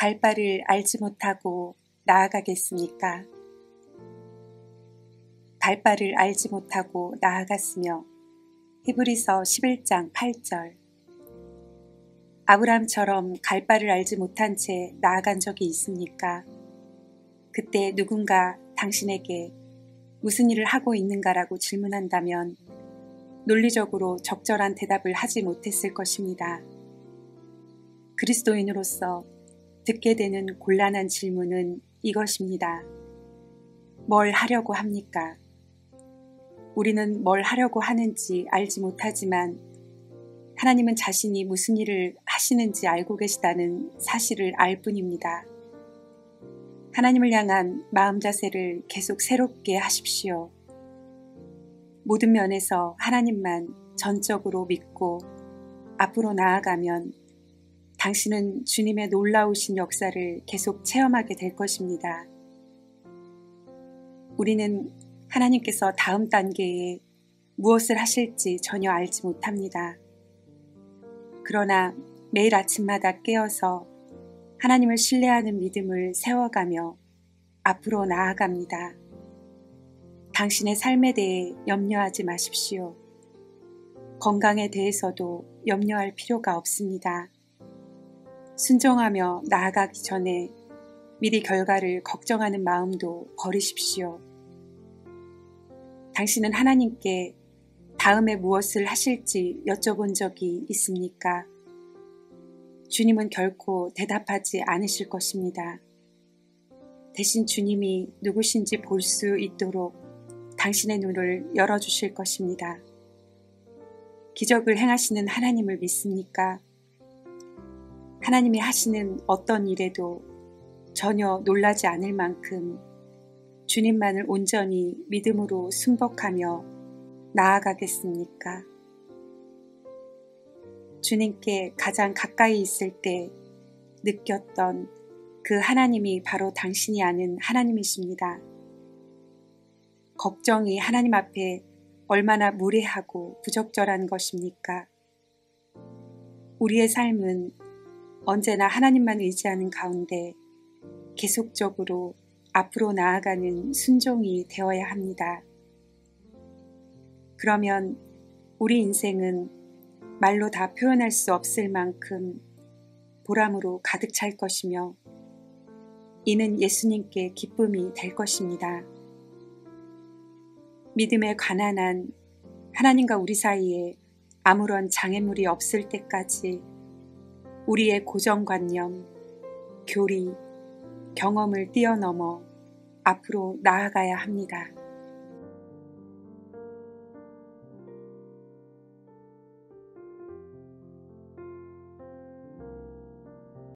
갈 바를 알지 못하고 나아가겠습니까? 갈 바를 알지 못하고 나아갔으며. 히브리서 11장 8절. 아브라함처럼 갈 바를 알지 못한 채 나아간 적이 있습니까? 그때 누군가 당신에게 무슨 일을 하고 있는가라고 질문한다면 논리적으로 적절한 대답을 하지 못했을 것입니다. 그리스도인으로서 듣게 되는 곤란한 질문은 이것입니다. 뭘 하려고 합니까? 우리는 뭘 하려고 하는지 알지 못하지만 하나님은 자신이 무슨 일을 하시는지 알고 계시다는 사실을 알 뿐입니다. 하나님을 향한 마음 자세를 계속 새롭게 하십시오. 모든 면에서 하나님만 전적으로 믿고 앞으로 나아가면 당신은 주님의 놀라우신 역사를 계속 체험하게 될 것입니다. 우리는 하나님께서 다음 단계에 무엇을 하실지 전혀 알지 못합니다. 그러나 매일 아침마다 깨어서 하나님을 신뢰하는 믿음을 세워가며 앞으로 나아갑니다. 당신의 삶에 대해 염려하지 마십시오. 건강에 대해서도 염려할 필요가 없습니다. 순종하며 나아가기 전에 미리 결과를 걱정하는 마음도 버리십시오. 당신은 하나님께 다음에 무엇을 하실지 여쭤본 적이 있습니까? 주님은 결코 대답하지 않으실 것입니다. 대신 주님이 누구신지 볼 수 있도록 당신의 눈을 열어주실 것입니다. 기적을 행하시는 하나님을 믿습니까? 하나님이 하시는 어떤 일에도 전혀 놀라지 않을 만큼 주님만을 온전히 믿음으로 순복하며 나아가겠습니까? 주님께 가장 가까이 있을 때 느꼈던 그 하나님이 바로 당신이 아는 하나님이십니다. 걱정이 하나님 앞에 얼마나 무례하고 부적절한 것입니까? 우리의 삶은 언제나 하나님만 의지하는 가운데 계속적으로 앞으로 나아가는 순종이 되어야 합니다. 그러면 우리 인생은 말로 다 표현할 수 없을 만큼 보람으로 가득 찰 것이며 이는 예수님께 기쁨이 될 것입니다. 믿음에 가난한 하나님과 우리 사이에 아무런 장애물이 없을 때까지 우리의 고정관념, 교리, 경험을 뛰어넘어 앞으로 나아가야 합니다.